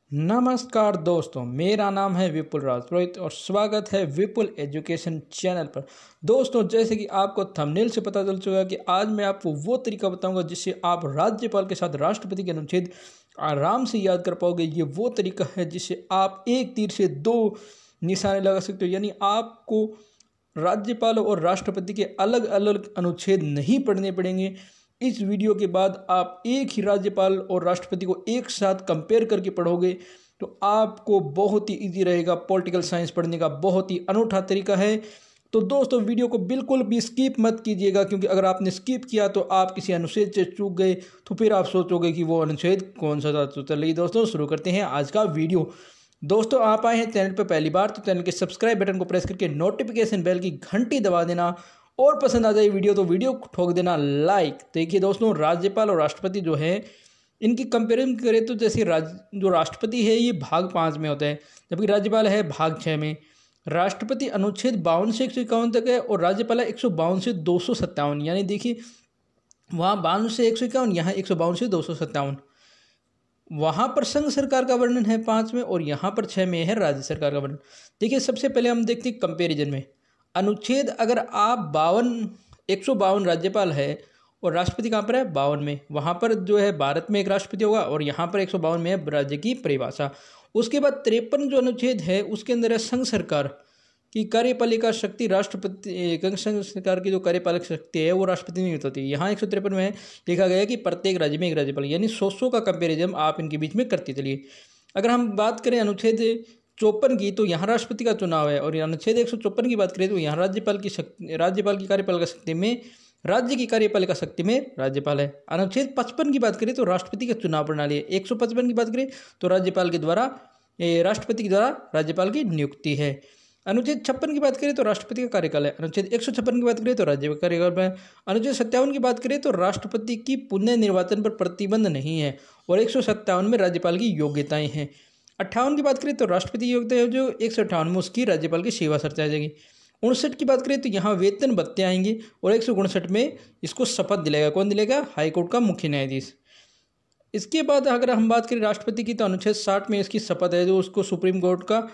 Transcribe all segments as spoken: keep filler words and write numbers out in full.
नमस्कार दोस्तों, मेरा नाम है विपुल राजपुरोहित और स्वागत है विपुल एजुकेशन चैनल पर। दोस्तों, जैसे कि आपको थंबनेल से पता चल चुका है कि आज मैं आपको वो तरीका बताऊंगा जिससे आप राज्यपाल के साथ राष्ट्रपति के अनुच्छेद आराम से याद कर पाओगे। ये वो तरीका है जिससे आप एक तीर से दो निशाने लगा सकते हो, यानी आपको राज्यपाल और राष्ट्रपति के अलग अलग अनुच्छेद नहीं पढ़ने पड़ेंगे। इस वीडियो के बाद आप एक ही राज्यपाल और राष्ट्रपति को एक साथ कंपेयर करके पढ़ोगे तो आपको बहुत ही इजी रहेगा। पॉलिटिकल साइंस पढ़ने का बहुत ही अनूठा तरीका है। तो दोस्तों, वीडियो को बिल्कुल भी स्किप मत कीजिएगा, क्योंकि अगर आपने स्किप किया तो आप किसी अनुच्छेद से चूक गए तो फिर आप सोचोगे कि वो अनुच्छेद कौन सा था। तो चलिए दोस्तों, शुरू करते हैं आज का वीडियो। दोस्तों, आप आए हैं चैनल पर पहली बार तो चैनल के सब्सक्राइब बटन को प्रेस करके नोटिफिकेशन बेल की घंटी दबा देना, और पसंद आ जाए वीडियो तो वीडियो को ठोक देना लाइक। देखिए दोस्तों, राज्यपाल और राष्ट्रपति जो है इनकी कंपेरिजन करें तो जैसे राज जो राष्ट्रपति है ये भाग पाँच में होता है, जबकि राज्यपाल है भाग छः में। राष्ट्रपति अनुच्छेद बावन से एक सौ इक्यावन तक है और राज्यपाल है एक सौ बावन से दो सौ सत्तावन। यानी देखिए, वहाँ बावन से एक सौ इक्यावन, यहाँ एक सौ बावन से दो सौ सत्तावन। वहाँ पर संघ सरकार का वर्णन है पाँच में और यहाँ पर छः में है राज्य सरकार का वर्णन। देखिए, सबसे पहले हम देखते हैं कंपेरिजन में अनुच्छेद। अगर आप बावन एक सौ बावन राज्यपाल है और राष्ट्रपति कहाँ पर है बावन में, वहाँ पर जो है भारत में एक राष्ट्रपति होगा और यहाँ पर एक सौ बावन में है राज्य की परिभाषा। उसके बाद तिरपन जो अनुच्छेद है उसके अंदर है संघ सरकार की कार्यपालिका शक्ति राष्ट्रपति, संघ सरकार की जो कार्यपालक शक्ति है वो राष्ट्रपति में होती है। यहाँ एक सौ तिरपन में लिखा गया है कि प्रत्येक राज्य में एक राज्यपाल, यानी सौ सौ का कंपेरिजन आप इनके बीच में करते चलिए। अगर हम बात करें अनुच्छेद चौपन की, तो यहाँ राष्ट्रपति का चुनाव है, और अनुच्छेद एक सौ चौपन की बात करें तो यहाँ राज्यपाल की शक्ति राज्यपाल की कार्यपालिका शक्ति में राज्य की कार्यपालिका शक्ति में राज्यपाल है। अनुच्छेद पचपन की बात करें तो राष्ट्रपति का चुनाव प्रणाली है। एक सौ पचपन की बात करें तो राज्यपाल के द्वारा राष्ट्रपति के द्वारा राज्यपाल की नियुक्ति है। अनुच्छेद छप्पन की बात करें तो राष्ट्रपति का कार्यकाल है। अनुच्छेद एक सौ छप्पन की बात करें तो राज्य का कार्यकाल है। अनुच्छेद सत्तावन की बात करें तो राष्ट्रपति की पुनः निर्वाचन पर प्रतिबंध नहीं है, और एक सौ सत्तावन में राज्यपाल की योग्यताएं हैं। अट्ठावन की बात करें तो राष्ट्रपति योग्यता है जो एक सौ अट्ठावन में उसकी राज्यपाल की सेवा शर्त आ जाएगी। उनसठ की बात करें तो यहाँ वेतन भत्ते आएंगे, और एक सौ उनसठ में इसको शपथ दिलाएगा। कौन दिलाएगा? हाईकोर्ट का मुख्य न्यायाधीश। इसके बाद अगर हम बात करें राष्ट्रपति की, तो अनुच्छेद साठ में इसकी शपथ है जो उसको सुप्रीम कोर्ट का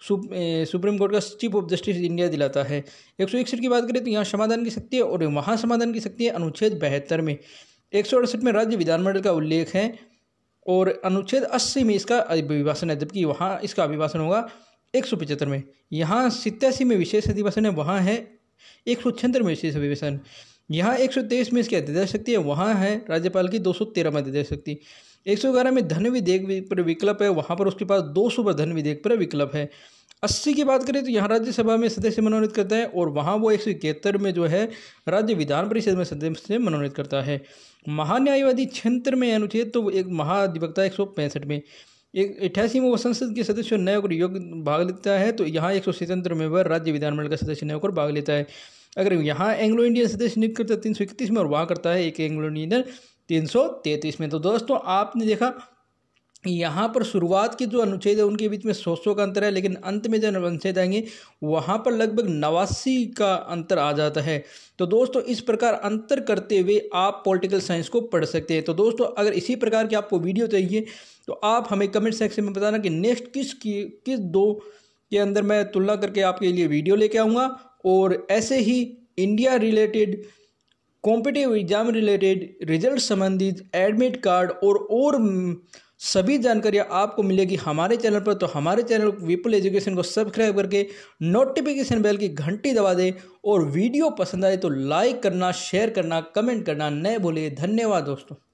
सुप्रीम कोर्ट का चीफ ऑफ जस्टिस इंडिया दिलाता है। एक सौ इकसठ की बात करें तो यहाँ समाधान की शक्ति है, और वहाँ समाधान की शक्ति है अनुच्छेद बहत्तर में। एक सौ अड़सठ में राज्य विधानमंडल का उल्लेख है, और अनुच्छेद अस्सी में इसका अभिभाषण है, जबकि वहाँ इसका अभिभाषण होगा एक सौ पचहत्तर में। यहाँ सत्तासी में विशेष अधिवेशन है, वहाँ है एक सौ छिहत्तर में विशेष अधिवेशन। यहाँ एक सौ तेईस में इसकी अध्यक्ष शक्ति है, वहाँ है राज्यपाल की दो सौ तेरह में अध्यक्ष शक्ति। एक सौ ग्यारह में धन विधेयक पर विकल्प है, वहाँ पर उसके पास दो सौ पर धन विधेयक पर विकल्प है। अस्सी की बात करें तो यहाँ राज्यसभा में सदस्य मनोनीत करता है, और वहाँ वो एक सौ इकहत्तर में जो है राज्य विधान परिषद में सदस्य मनोनीत करता है। महान्यायवादी छिहत्तर में अनुच्छेद, तो एक महाधिवक्ता एक सौ पैंसठ में। एक अठासी में वो संसद के सदस्य नए होकर योग्य भाग लेता है, तो यहाँ एक सौ सतहत्तर में वह राज्य विधानमंडल का सदस्य नए होकर भाग लेता है। अगर यहाँ एंग्लो इंडियन सदस्य नियुक्त करता है तीन सौ इकतीस में, और वहाँ करता है एक एंग्लो इंडियन तीन सौ तैंतीस में। तो दोस्तों, आपने देखा यहाँ पर शुरुआत के जो अनुच्छेद है उनके बीच में सौ सौ का अंतर है, लेकिन अंत में जो अनुच्छेद आएंगे वहाँ पर लगभग नवासी का अंतर आ जाता है। तो दोस्तों, इस प्रकार अंतर करते हुए आप पॉलिटिकल साइंस को पढ़ सकते हैं। तो दोस्तों, अगर इसी प्रकार की आपको वीडियो चाहिए तो आप हमें कमेंट सेक्शन में बताना कि नेक्स्ट किस की किस दो के अंदर मैं तुलना करके आपके लिए वीडियो लेके आऊँगा। और ऐसे ही India related, competitive exam related, result संबंधित, एडमिट कार्ड और और सभी जानकारियाँ आपको मिलेगी हमारे चैनल पर। तो हमारे चैनल विपुल एजुकेशन को सब्सक्राइब करके नोटिफिकेशन बेल की घंटी दबा दें, और वीडियो पसंद आए तो लाइक करना, शेयर करना, कमेंट करना न भूलिए। धन्यवाद दोस्तों।